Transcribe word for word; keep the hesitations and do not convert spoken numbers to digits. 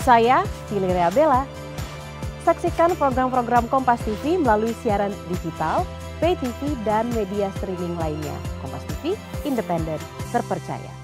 Saya Valeria Bella. Saksikan program-program Kompas T V melalui siaran digital, pay T V, dan media streaming lainnya. Kompas T V, independen, terpercaya.